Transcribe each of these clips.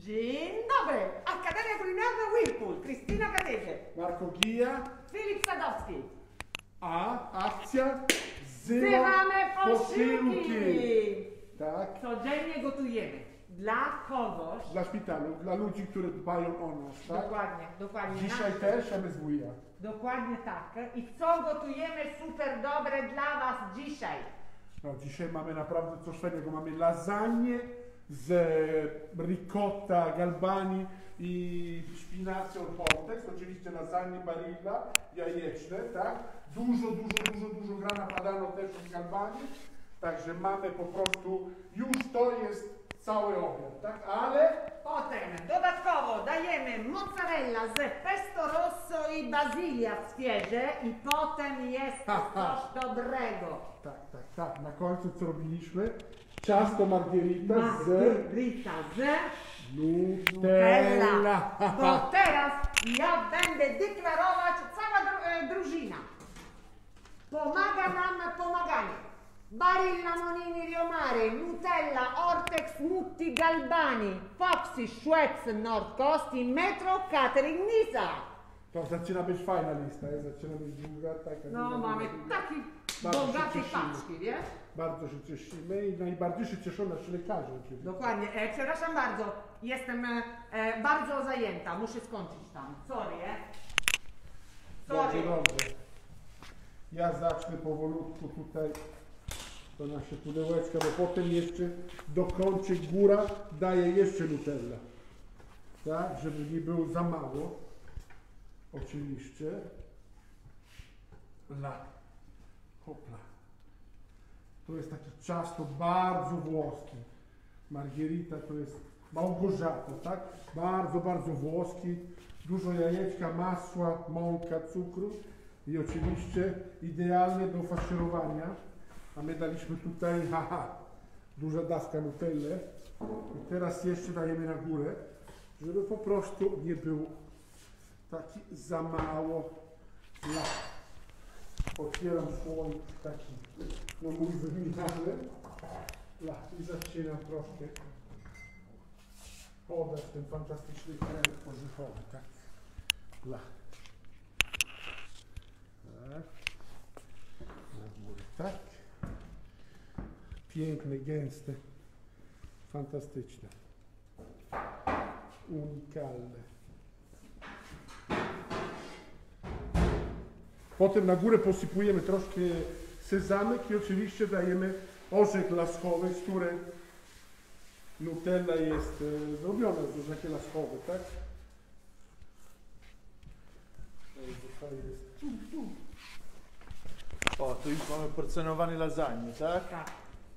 Dzień dobry! Akademia Kulinarna Whirlpool, Krystyna Katyzie, Marco Gija, Filip Sadowski. a akcja Wzywamy posiłki! Tak. Codziennie gotujemy. Dla kogoś. Dla szpitalu, dla ludzi, którzy dbają o nas, tak? Dokładnie, dokładnie. Dzisiaj też MSWiA. Dokładnie tak. I co gotujemy super dobre dla Was dzisiaj? No, dzisiaj mamy naprawdę coś fajnego. Mamy lasagne z ricotta, galbani i szpinacji od Portex. Oczywiście lasagne Barilla, jajeczne, tak? Dużo grana padano też z galbani. Także mamy po prostu, już to jest cały obiad, tak? Ale Potem dodatkowo dajemy mozzarella z pesto rosso i bazylia świeże i potem jest coś dobrego. Tak. Na końcu co robiliśmy? Ciasto margherita z Nutella. Bo teraz ja będę deklarować, cała drużyna pomaga nam pomaganie. Barilla, Monini, Riomare, Nutella, Ortex, Mutti, Galbani, Foxy, Schweppes, North Coast i Metro Catering Nisa. To zaczyna być fajna lista, zaczyna być długa. Taka No mamy taki bardzo bogaty się cieszymy. paczki, wiesz? Bardzo się cieszymy i najbardziej się cieszą nasi lekarze oczywiście. Dokładnie. Przepraszam bardzo, jestem bardzo zajęta, muszę skończyć tam. Sorry, Sorry. Dobrze. Ja zacznę powolutku tutaj to nasze pudełeczka, bo potem jeszcze dokończę, góra daje jeszcze Nutella. Tak, żeby nie było za mało. Oczywiście. Hopla. To jest takie ciasto bardzo włoskie. Margherita to jest Małgorzata, tak? Bardzo włoski. Dużo jajeczka, masła, mąka, cukru i oczywiście idealne do faszerowania. A my daliśmy tutaj, duża dawka Nutelle. I teraz jeszcze dajemy na górę, żeby po prostu nie było taki za mało. Otwieram słoik taki, no mój wymieniany. I zaczynam troszkę podać ten fantastyczny krem orzechowy, tak? Na górę, tak? Piękne, gęste, fantastyczne, unikalne. Potem na górę posypujemy troszkę sezamek i oczywiście dajemy orzech laskowy, z którym Nutella jest zrobiona, z orzechy laskowe, tak? O, tu już mamy porcjonowane lasagne, tak? Tak.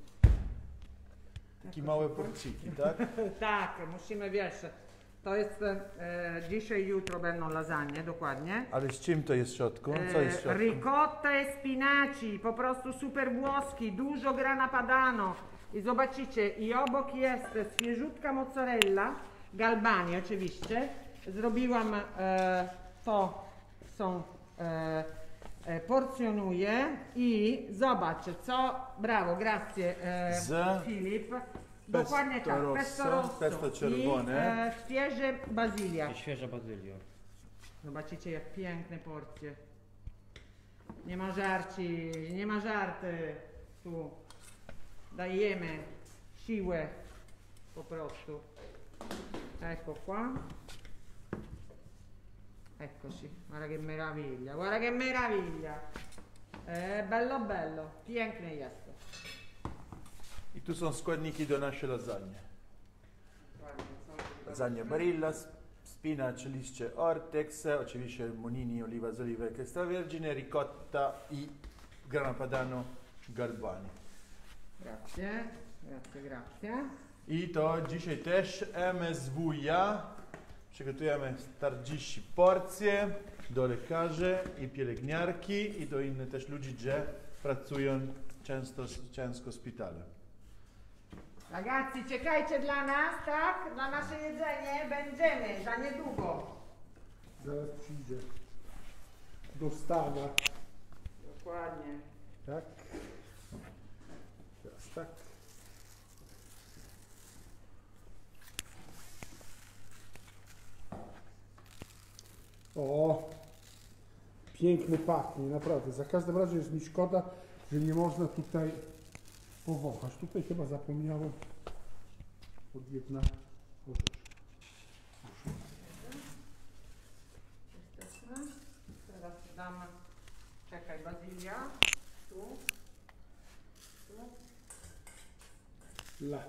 Takie małe porciki, tak? Tak, musimy, wiesz, to jest dzisiaj, jutro będą lasagne, dokładnie. Ale z czym to jest w środku? Co jest w środku? Ricotta e spinaci, po prostu super włoski, dużo grana padano. I zobaczycie, i obok jest świeżutka mozzarella, galbani oczywiście. Zrobiłam to, są porcjonuję i zobacz, co, brawo, grazie Filip. Dokładnie tak, pesto rosso, pesto czerwone i świeże bazylia. I świeża bazylia. Zobaczycie, jak piękne porcje. Nie ma żarci, nie ma żarty. Tu dajemy siłę po prostu. Ecco qua. Eccoci, guarda che meraviglia, guarda che meraviglia. Bello, piękne jest to. I tu są składniki do naszej lasagne. Lasagne Barilla, spinach, liście Ortex, oczywiście Monini, oliva z oliwek extravergine, ricotta i grana padano galbani. Grazie. I to dzisiaj też MSWiA. Przygotujemy 40 porcje do lekarzy i pielęgniarki i do innych też ludzi, że pracują ciężko w szpitalu. Ragazzi, czekajcie dla nas, tak? Na nasze jedzenie będziemy za niedługo. Zaraz przyjdzie dostawa. Dokładnie. Tak? Teraz tak. O, piękny pachnie, naprawdę. Za każdym razem jest mi szkoda, że nie można tutaj powąchać. Tutaj chyba zapomniałem od jedna orzeszka. Teraz dam, czekaj, bazylia. Tu. Le.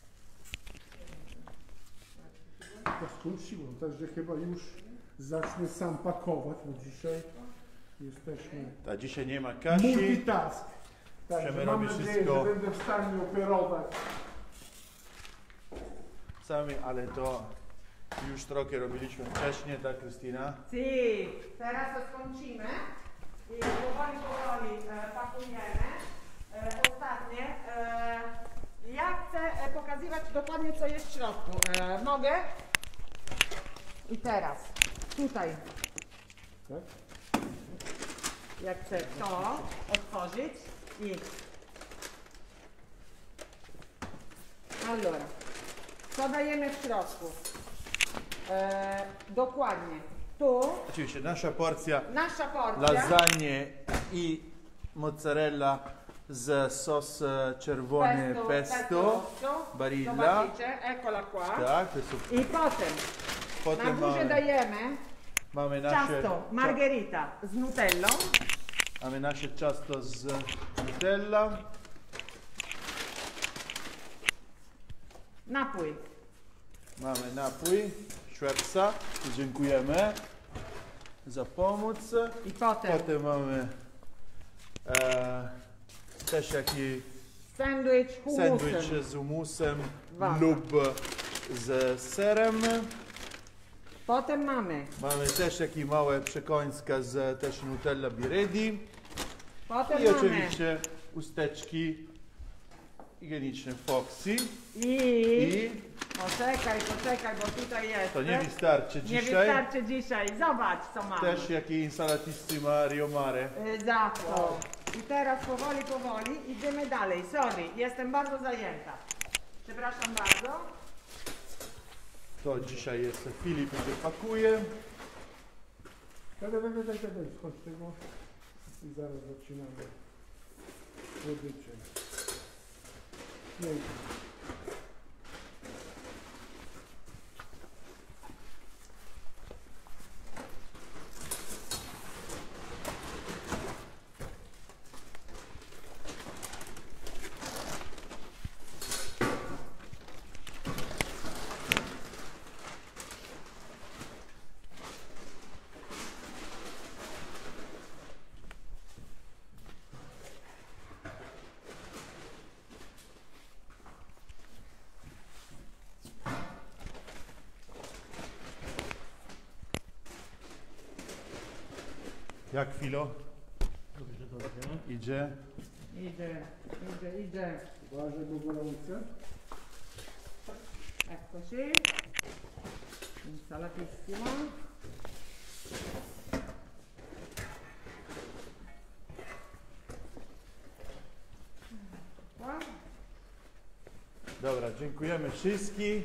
To skończyłem, także chyba już zacznę sam pakować, bo dzisiaj jesteśmy A dzisiaj nie ma Kasi. multitask. Także Chcemy mam robić nadzieję, wszystko. że będę w stanie operować. Sami, ale to już trochę robiliśmy wcześniej, tak Krystyna? Si, teraz to skończymy i powoli pakujemy. Ostatnie. Ja chcę pokazywać dokładnie, co jest w środku. Mogę? I teraz tutaj, Tak? jak chcę to otworzyć i allora, co dajemy w środku? Dokładnie tu Oczywiście nasza porcja nasza porcja. lasagne i mozzarella z sos czerwony pesto, rosso. Barilla. Zobaczycie, eccola qua. Tak, to jest I potem na potem górze dajemy mamy nasze ciasto margherita z nutellą. mamy nasze ciasto z Nutella. Napój. Mamy napój Schweppesa. Dziękujemy za pomoc. I potem Potem mamy też jakiś sandwich hummusem. sandwich z humusem Wow. lub z serem. Potem mamy Też jakieś małe przekąska z też Nutella Biredi. Potem I mamy oczywiście usteczki higieniczne Foxy. i poczekaj, bo tutaj jest. To nie wystarczy Nie dzisiaj. wystarczy dzisiaj. Zobacz, co mamy. Też jakieś insalatissima Rio Mare. Za to. I teraz powoli idziemy dalej. Sorry, jestem bardzo zajęta. Przepraszam bardzo. To dzisiaj jest Filip, gdzie pakuje. Daj, schodź tego i zaraz zaczynamy słodycze. Pięknie. Jak Filo? Dobrze, dobrze. Idzie. Idę. Uważaj, bo gorące. Eccoci. Insalatissima. Dobra, dziękujemy wszystkim.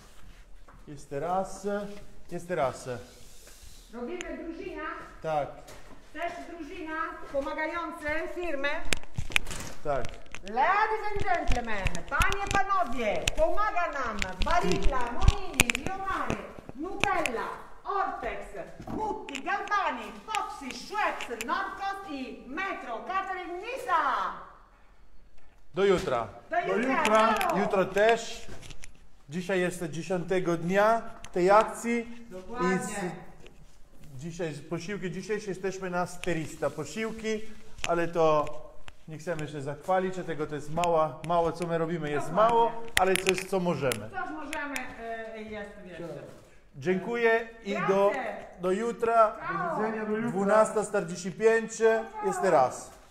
Jest teraz. Robimy drużyna. Tak, Też drużyna pomagające firmę. tak. Ladies and gentlemen, panie, panowie, pomaga nam Barilla, Monini, Rio Mare, Nutella, Ortex, Mutti, Galbani, Foxy, Schweppes, Norcos i Metro Catering Nisa. Do jutra. Do jutra. Ciao. Jutro też. Dzisiaj jest 10 dnia tej akcji. Dokładnie. Dzisiaj posiłki. Dzisiaj jesteśmy na 400 posiłki, ale to nie chcemy się zachwalić, dlatego to jest mało co my robimy jest Dokładnie. mało, ale coś co możemy. Coś możemy, jest jeszcze. Dziękuję i Grazie. do jutra. Ciao. Do widzenia do jutra. 12:45 jest teraz.